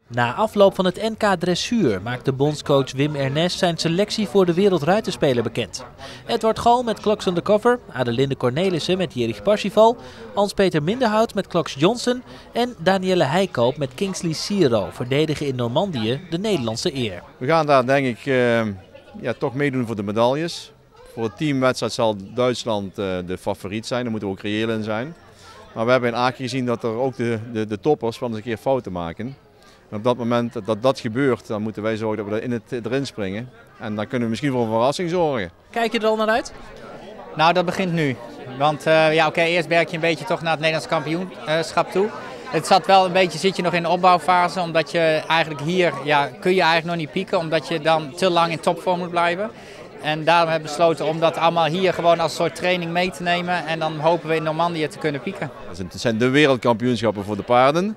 Na afloop van het NK Dressuur maakte bondscoach Wim Ernest zijn selectie voor de Wereldruiterspelen bekend. Edward Gal met Kloks Undercover, Adelinde Cornelissen met Jerick Parsifal, Hans-Peter Minderhout met Kloks Johnson en Danielle Heikoop met Kingsley Siro verdedigen in Normandië de Nederlandse eer. We gaan daar denk ik toch meedoen voor de medailles. Voor het teamwedstrijd zal Duitsland de favoriet zijn, daar moeten we ook reëel in zijn. Maar we hebben in Aken gezien dat er ook de toppers wel eens een keer fouten maken. En op dat moment dat dat gebeurt, dan moeten wij zorgen dat we erin springen. En dan kunnen we misschien voor een verrassing zorgen. Kijk je er al naar uit? Nou, dat begint nu. Want eerst werk je een beetje toch naar het Nederlands kampioenschap toe. Het zit je nog in de opbouwfase, omdat je eigenlijk hier kun je eigenlijk nog niet pieken, omdat je dan te lang in topvorm moet blijven. En daarom hebben we besloten om dat allemaal hier gewoon als soort training mee te nemen en dan hopen we in Normandië te kunnen pieken. Het zijn de wereldkampioenschappen voor de paarden.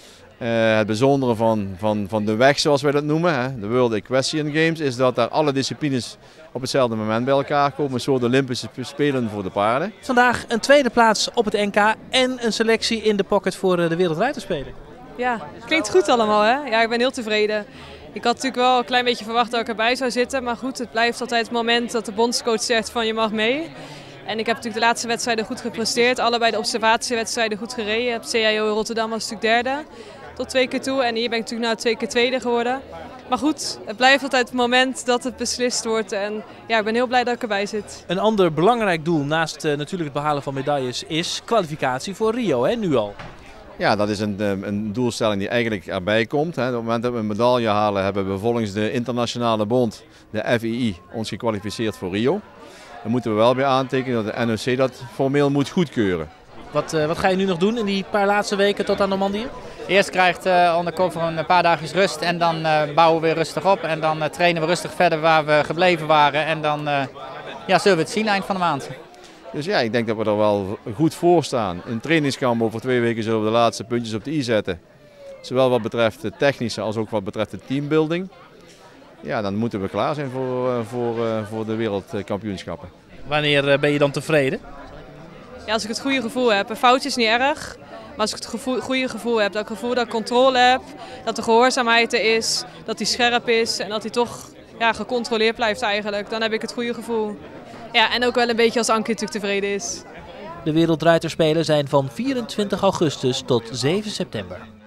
Het bijzondere van de weg, zoals wij dat noemen, de World Equestrian Games, is dat daar alle disciplines op hetzelfde moment bij elkaar komen. Een soort Olympische Spelen voor de paarden. Vandaag een tweede plaats op het NK en een selectie in de pocket voor de Wereldruiterspelen. Ja, klinkt goed allemaal hè. Ja, ik ben heel tevreden. Ik had natuurlijk wel een klein beetje verwacht dat ik erbij zou zitten. Maar goed, het blijft altijd het moment dat de bondscoach zegt van je mag mee. En ik heb natuurlijk de laatste wedstrijden goed gepresteerd. Allebei de observatiewedstrijden goed gereden. Op CIO in Rotterdam was natuurlijk derde. Tot 2 keer toe. En hier ben ik natuurlijk 2 keer tweede geworden. Maar goed, het blijft altijd het moment dat het beslist wordt. En ja, ik ben heel blij dat ik erbij zit. Een ander belangrijk doel naast natuurlijk het behalen van medailles is kwalificatie voor Rio, hè, nu al. Ja, dat is een doelstelling die eigenlijk erbij komt. Op het moment dat we een medaille halen, hebben we volgens de internationale bond, de FII, ons gekwalificeerd voor Rio. Dan moeten we wel weer aantekenen dat de NOC dat formeel moet goedkeuren. Wat ga je nu nog doen in die paar laatste weken tot aan Normandië? Eerst krijgt Undercover een paar dagjes rust en dan bouwen we weer rustig op. En dan trainen we rustig verder waar we gebleven waren. En dan zullen we het zien eind van de maand. Dus ja, ik denk dat we er wel goed voor staan. In trainingskamp over 2 weken zullen we de laatste puntjes op de i zetten. Zowel wat betreft de technische als ook wat betreft de teambuilding. Ja, dan moeten we klaar zijn voor de wereldkampioenschappen. Wanneer ben je dan tevreden? Ja, als ik het goede gevoel heb. Een foutje is niet erg. Maar als ik het goede gevoel heb, dat ik het gevoel dat ik controle heb, dat de gehoorzaamheid er is, dat hij scherp is en dat hij toch gecontroleerd blijft eigenlijk, dan heb ik het goede gevoel. Ja, en ook wel een beetje als Anke natuurlijk tevreden is. De Wereldruiterspelen zijn van 24 augustus tot 7 september.